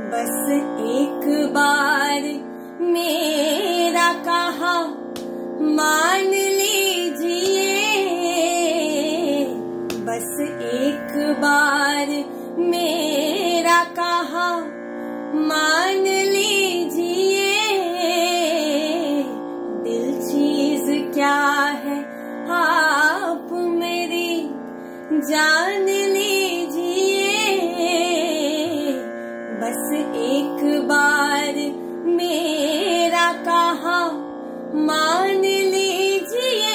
बस एक बार मेरा कहा मान लीजिए, बस एक बार मेरा कहा मान लीजिए। दिल चीज क्या है आप मेरी जान लीजिए, बस एक बार मेरा कहा मान लीजिए।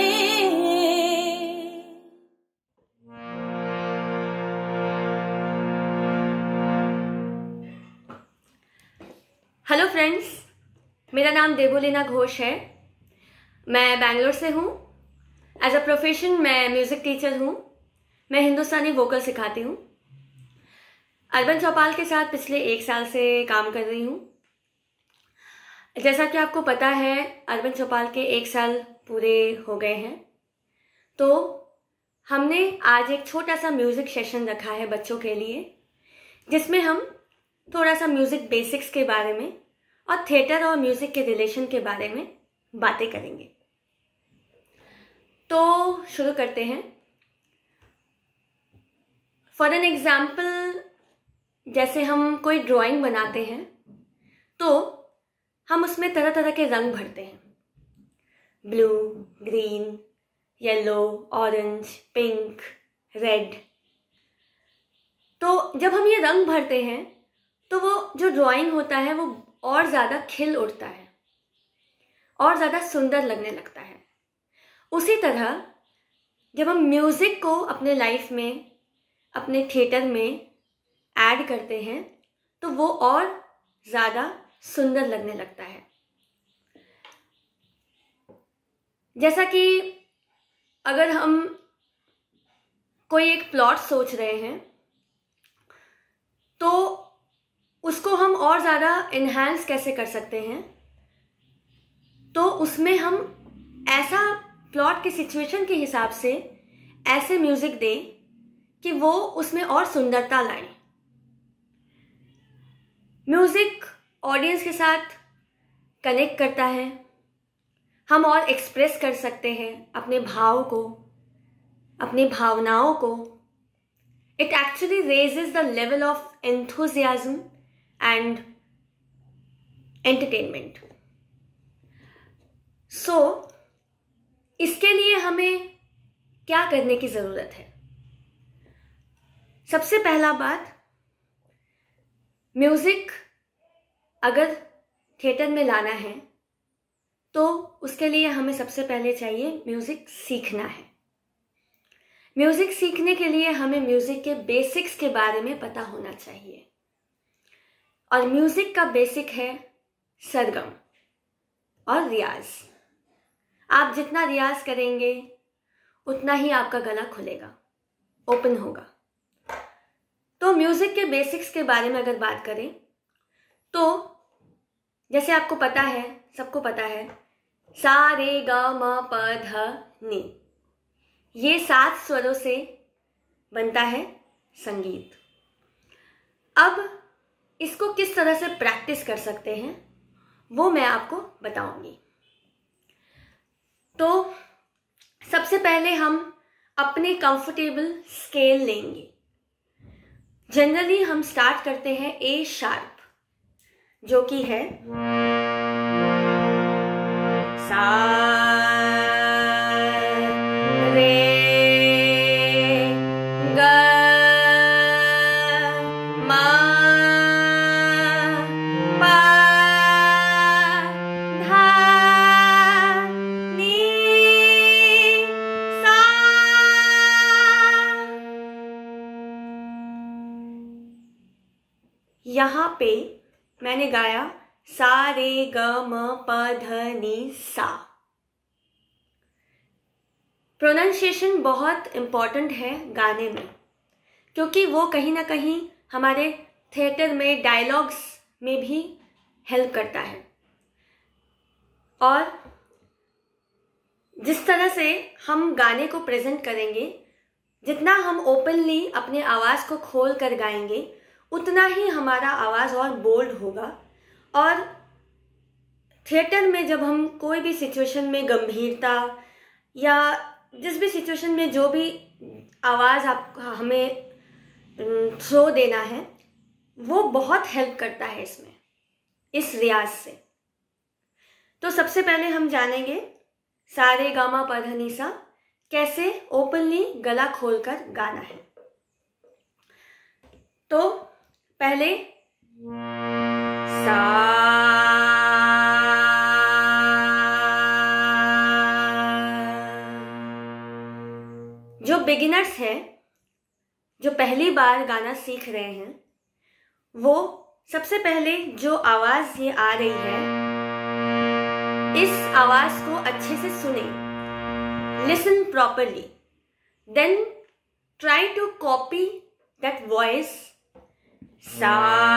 हेलो फ्रेंड्स, मेरा नाम देबोलिना घोष है। मैं बैंगलोर से हूँ। एज अ प्रोफेशन मैं म्यूज़िक टीचर हूँ। मैं हिंदुस्तानी वोकल सिखाती हूँ। अर्बन चौपाल के साथ पिछले 1 साल से काम कर रही हूँ। जैसा कि आपको पता है, अर्बन चौपाल के 1 साल पूरे हो गए हैं, तो हमने आज एक छोटा सा म्यूज़िक सेशन रखा है बच्चों के लिए, जिसमें हम थोड़ा सा म्यूज़िक बेसिक्स के बारे में और थिएटर और म्यूज़िक के रिलेशन के बारे में बातें करेंगे। तो शुरू करते हैं। फॉर एन एग्जाम्पल, जैसे हम कोई ड्राइंग बनाते हैं तो हम उसमें तरह तरह के रंग भरते हैं, blue, green, yellow, orange, pink, red. तो जब हम ये रंग भरते हैं तो वो जो ड्राइंग होता है वो और ज़्यादा खिल उठता है और ज़्यादा सुंदर लगने लगता है। उसी तरह जब हम म्यूज़िक को अपने लाइफ में, अपने थिएटर में ऐड करते हैं तो वो और ज़्यादा सुंदर लगने लगता है। जैसा कि अगर हम कोई एक प्लॉट सोच रहे हैं तो उसको हम और ज़्यादा इन्हांस कैसे कर सकते हैं, तो उसमें हम ऐसा प्लॉट की सिचुएशन के हिसाब से ऐसे म्यूज़िक दें कि वो उसमें और सुंदरता लाए। म्यूज़िक ऑडियंस के साथ कनेक्ट करता है, हम और एक्सप्रेस कर सकते हैं अपने भाव को, अपनी भावनाओं को। It actually raises the level of enthusiasm and entertainment. So इसके लिए हमें क्या करने की ज़रूरत है? सबसे पहला बात, म्यूज़िक अगर थिएटर में लाना है तो उसके लिए हमें सबसे पहले चाहिए म्यूज़िक सीखना है। म्यूज़िक सीखने के लिए हमें म्यूज़िक के बेसिक्स के बारे में पता होना चाहिए। और म्यूज़िक का बेसिक है सरगम और रियाज। आप जितना रियाज करेंगे उतना ही आपका गला खुलेगा, ओपन होगा। तो म्यूज़िक के बेसिक्स के बारे में अगर बात करें तो जैसे आपको पता है, सबको पता है, सा रे गा मा प ध नि, ये 7 स्वरों से बनता है संगीत। अब इसको किस तरह से प्रैक्टिस कर सकते हैं वो मैं आपको बताऊंगी। तो सबसे पहले हम अपने कंफर्टेबल स्केल लेंगे। जनरली हम स्टार्ट करते हैं ए शार्प, जो कि है सा रे ग मा पा धा नी सा। यहाँ पे मैंने गाया सा रे ग म प ध नि सा। प्रोनाउंसिएशन बहुत इम्पॉर्टेंट है गाने में, क्योंकि वो कहीं ना कहीं हमारे थिएटर में डायलॉग्स में भी हेल्प करता है। और जिस तरह से हम गाने को प्रेजेंट करेंगे, जितना हम ओपनली अपने आवाज़ को खोल कर गाएंगे, उतना ही हमारा आवाज़ और बोल्ड होगा। और थिएटर में जब हम कोई भी सिचुएशन में गंभीरता या जिस भी सिचुएशन में जो भी आवाज़ आप हमें थ्रो देना है, वो बहुत हेल्प करता है इसमें, इस रियाज से। तो सबसे पहले हम जानेंगे सा रे गा मा पा धा नि सा कैसे ओपनली गला खोलकर गाना है। तो पहले सा, जो बिगिनर्स हैं, जो पहली बार गाना सीख रहे हैं, वो सबसे पहले जो आवाज ये आ रही है, इस आवाज को अच्छे से सुने, listen properly, then try to copy that voice सा।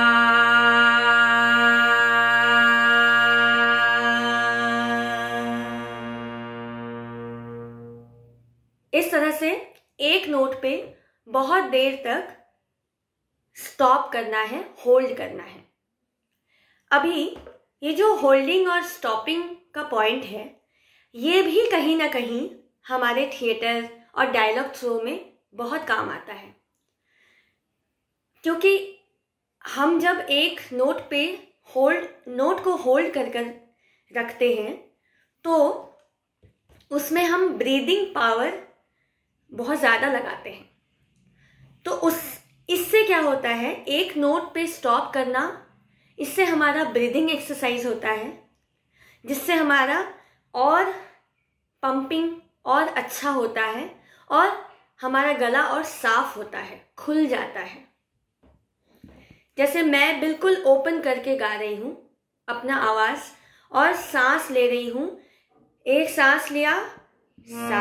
इस तरह से एक नोट पे बहुत देर तक स्टॉप करना है, होल्ड करना है। अभी ये जो होल्डिंग और स्टॉपिंग का पॉइंट है, ये भी कहीं ना कहीं हमारे थिएटर और डायलॉग थ्रो में बहुत काम आता है, क्योंकि हम जब एक नोट पे नोट को होल्ड कर कर रखते हैं तो उसमें हम ब्रीदिंग पावर बहुत ज़्यादा लगाते हैं। तो इससे क्या होता है, एक नोट पे स्टॉप करना, इससे हमारा ब्रीदिंग एक्सरसाइज होता है, जिससे हमारा और पंपिंग और अच्छा होता है और हमारा गला और साफ होता है, खुल जाता है। जैसे मैं बिल्कुल ओपन करके गा रही हूँ अपना आवाज़ और सांस ले रही हूँ। एक सांस लिया, सा,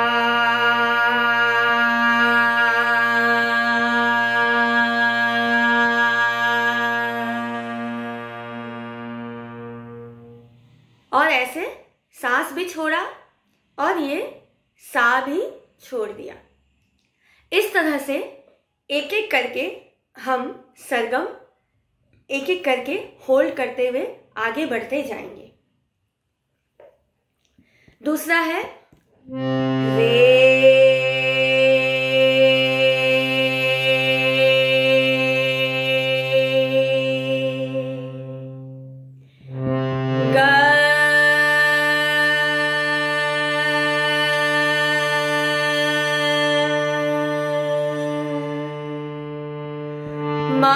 और ऐसे सांस भी छोड़ा और ये सा भी छोड़ दिया। इस तरह से एक एक करके हम सरगम एक एक करके होल्ड करते हुए आगे बढ़ते जाएंगे। दूसरा है रे, गा, मा,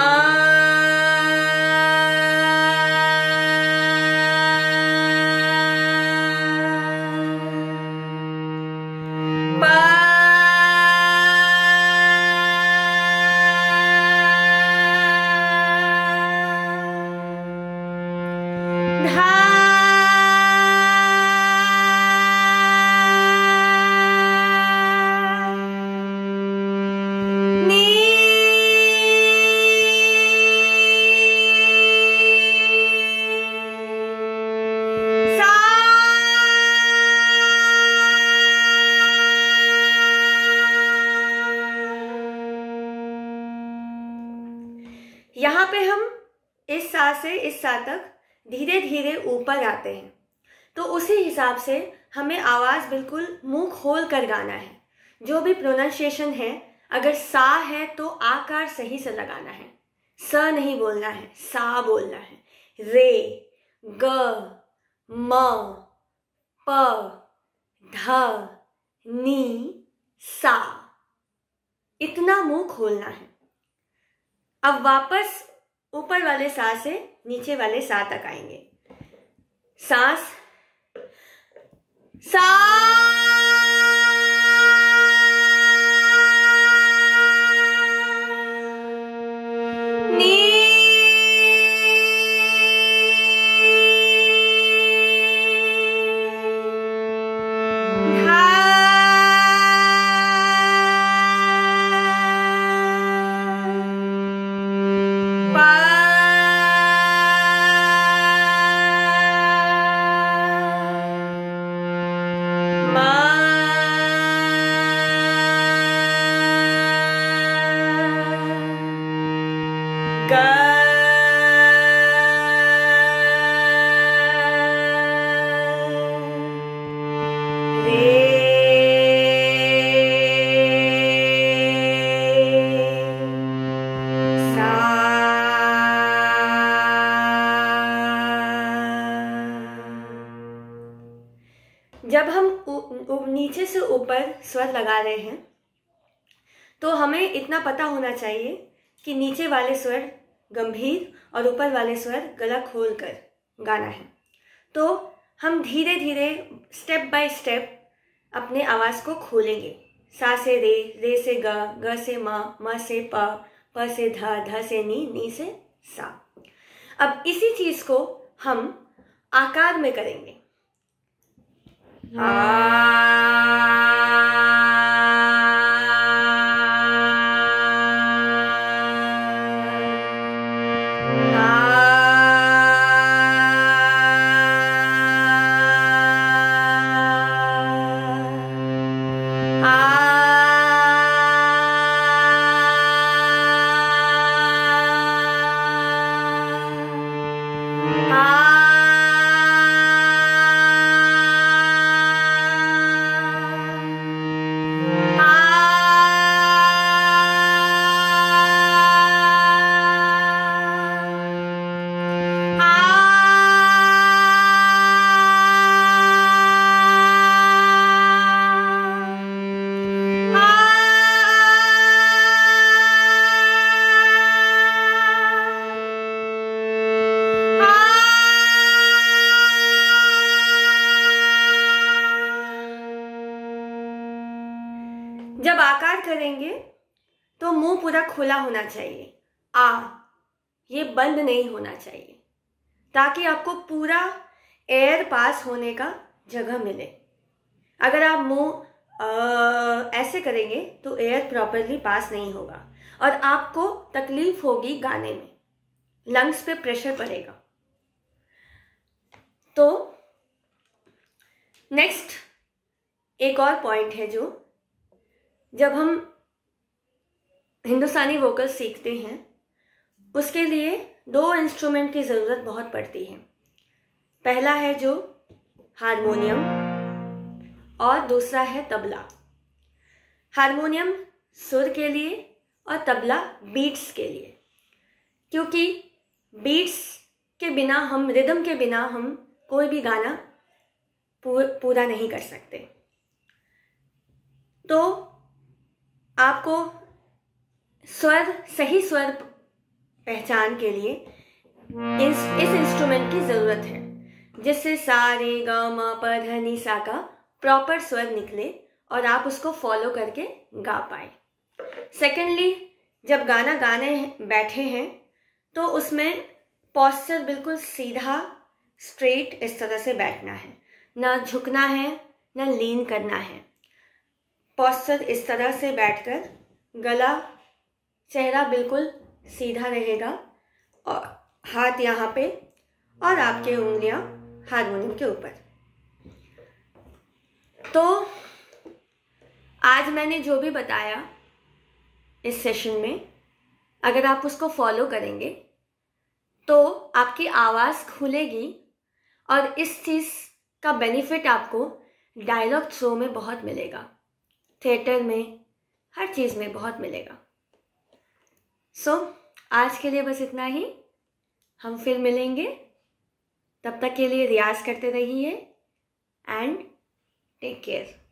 यहाँ पे हम इस सा से इस सा तक धीरे धीरे ऊपर आते हैं, तो उसी हिसाब से हमें आवाज़ बिल्कुल मुंह खोल कर गाना है। जो भी प्रोनाउंसिएशन है, अगर सा है तो आकार सही से लगाना है, स नहीं बोलना है, सा बोलना है। रे, ग, म, प, ध, नी, सा, इतना मुंह खोलना है। अब वापस ऊपर वाले सा से नीचे वाले सा तक आएंगे। सांस, सा, नी, धा, पा, मा, जब हम नीचे से ऊपर स्वर लगा रहे हैं तो हमें इतना पता होना चाहिए कि नीचे वाले स्वर गंभीर और ऊपर वाले स्वर गला खोल कर गाना है। तो हम धीरे धीरे स्टेप बाय स्टेप अपने आवाज़ को खोलेंगे। सा से रे से ग से म से प से ध से नी से सा। अब इसी चीज़ को हम आकार में करेंगे। जब आकार करेंगे तो मुंह पूरा खुला होना चाहिए, ये बंद नहीं होना चाहिए, ताकि आपको पूरा एयर पास होने का जगह मिले। अगर आप मुंह ऐसे करेंगे तो एयर प्रॉपरली पास नहीं होगा और आपको तकलीफ होगी गाने में, लंग्स पे प्रेशर पड़ेगा। तो नेक्स्ट एक और पॉइंट है, जो जब हम हिंदुस्तानी वोकल सीखते हैं उसके लिए 2 इंस्ट्रूमेंट की ज़रूरत बहुत पड़ती है। पहला है जो हारमोनियम और दूसरा है तबला। हारमोनियम सुर के लिए और तबला बीट्स के लिए, क्योंकि बीट्स के बिना हम, रिदम के बिना हम कोई भी गाना पूरा नहीं कर सकते। तो आपको सही स्वर पहचान के लिए इस इंस्ट्रूमेंट की ज़रूरत है, जिससे सा रे ग म प ध नि सा का प्रॉपर स्वर निकले और आप उसको फॉलो करके गा पाए। सेकेंडली, जब गाना गाने बैठे हैं तो उसमें पॉस्चर बिल्कुल सीधा स्ट्रेट इस तरह से बैठना है, ना झुकना है ना लीन करना है। पॉस्चर इस तरह से बैठकर गला, चेहरा बिल्कुल सीधा रहेगा और हाथ यहाँ पे और आपके उंगलियां हारमोनियम के ऊपर। तो आज मैंने जो भी बताया इस सेशन में, अगर आप उसको फॉलो करेंगे तो आपकी आवाज़ खुलेगी और इस चीज़ का बेनिफिट आपको डायलॉग थ्रो में बहुत मिलेगा, थिएटर में, हर चीज़ में बहुत मिलेगा। आज के लिए बस इतना ही। हम फिर मिलेंगे, तब तक के लिए रियाज करते रहिए एंड टेक केयर।